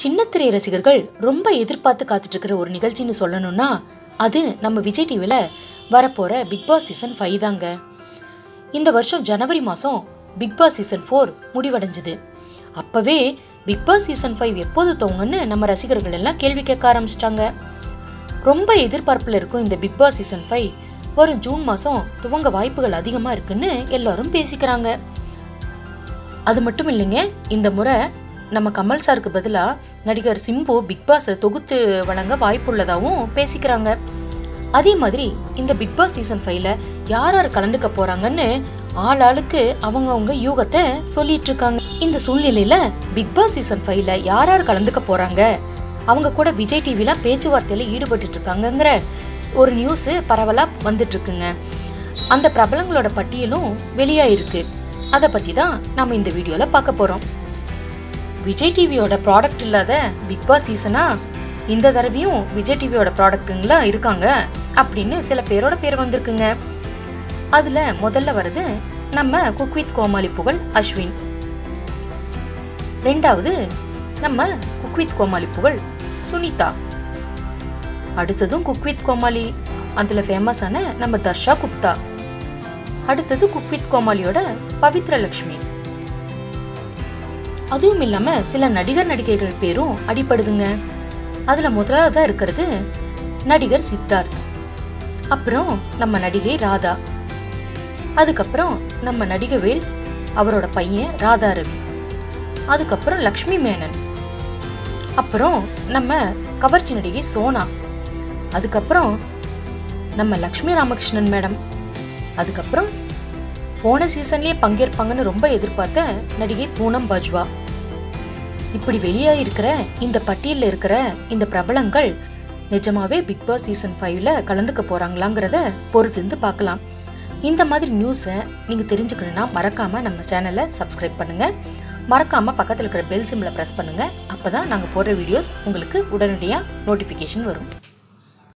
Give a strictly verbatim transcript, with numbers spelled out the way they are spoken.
சின்னத்திரை ரசிகர்கள் ரொம்ப எதிர்பார்த்து காத்துட்டு இருக்கிற ஒரு நிகழ்ச்சின்னு சொல்லணும்னா அது நம்ம விஜய் டிவியில் வரப்போகிற பிக் பாஸ் சீசன் ஃபைவ் தாங்க. இந்த வருஷம் ஜனவரி மாதம் பிக் பாஸ் சீசன் ஃபோர் முடிவடைஞ்சுது. அப்போவே பிக் பாஸ் சீசன் ஃபைவ் எப்போது துவங்குன்னு நம்ம ரசிகர்கள் எல்லாம் கேள்வி கேட்க ஆரம்பிச்சிட்டாங்க. ரொம்ப எதிர்பார்ப்பில் இருக்கும் இந்த பிக் பாஸ் சீசன் ஃபைவ் வரும் ஜூன் மாதம் துவங்க வாய்ப்புகள் அதிகமாக இருக்குன்னு எல்லாரும் பேசிக்கிறாங்க. அது மட்டும் இல்லைங்க, இந்த முறை நம்ம கமல் சாருக்கு பதிலாக நடிகர் சிம்பு பிக் பாஸை தொகுத்து வழங்க வாய்ப்புள்ளதாகவும் பேசிக்கிறாங்க. அதே மாதிரி இந்த பிக் பாஸ் சீசன் ஃபைவ்ல யார் யார் கலந்துக்க போறாங்கன்னு ஆள் ஆளுக்கு அவங்கவுங்க யூகத்தை சொல்லிட்டு இருக்காங்க. இந்த சூழ்நிலையில பிக் பாஸ் சீசன் ஃபைவ்ல யார் யார் கலந்துக்க போறாங்க, அவங்க கூட விஜய் டிவில பேச்சுவார்த்தையில ஈடுபட்டு இருக்காங்கங்கிற ஒரு நியூஸ் பரவலா வந்துட்டு இருக்குங்க. அந்த பிரபலங்களோட பட்டியலும் வெளியாயிருக்கு. அதை பத்தி தான் நம்ம இந்த வீடியோல பார்க்க போறோம். விஜய் டிவியோட ப்ராடக்ட் இல்லாத பிக் பாஸ் சீசனா இந்த தடவையும் விஜய் டிவியோட ப்ராடக்ட்டுங்களா இருக்காங்க அப்படின்னு சில பேரோட பேர் வந்திருக்குங்க. அதுல முதல்ல வருது நம்ம குக் வித் கோமாளி புகழ் அஸ்வின். ரெண்டாவது நம்ம குக் வித் கோமாளி புகழ் சுனிதா. அடுத்ததும் குக் வித் கோமாளி அதுல ஃபேமஸான நம்ம தர்ஷா குப்தா. அடுத்தது குக் வித் கோமாளியோட பவித்ர லட்சுமி. அதுவும் இல்லாம சில நடிகர் நடிகைகள் பேரும் அடிப்படுதுங்க. அதுல முதலாவதா இருக்கிறது நடிகர் சித்தார்த், அப்புறம் நம்ம நடிகை ராதா, அதுக்கப்புறம் நம்ம நடிகவேல் அவரோட பையன் ராதா ரவி, அதுக்கப்புறம் லக்ஷ்மி மேனன், அப்புறம் நம்ம கவர்ச்சி நடிகை சோனா, அதுக்கப்புறம் நம்ம லக்ஷ்மி ராமகிருஷ்ணன் மேடம், அதுக்கப்புறம் போன சீசன்லயே பங்கேற்பாங்கன்னு ரொம்ப எதிர்பார்த்த நடிகை பூனம் பாஜ்வா. இப்படி வெளியாக இருக்கிற இந்த பட்டியலில் இருக்கிற இந்த பிரபலங்கள் நிஜமாவே பிக் பாஸ் சீசன் ஃபைவ்ல கலந்துக்க போறாங்களாங்கிறத பொறுத்திருந்து பார்க்கலாம். இந்த மாதிரி நியூஸை நீங்க தெரிஞ்சுக்கணும்னா மறக்காம நம்ம சேனலை சப்ஸ்கிரைப் பண்ணுங்க. மறக்காம பக்கத்தில் இருக்கிற பெல் சிம்பிளை ப்ரெஸ் பண்ணுங்க. அப்பதான் நாங்கள் போடுற வீடியோஸ் உங்களுக்கு உடனடியாக நோட்டிஃபிகேஷன் வரும்.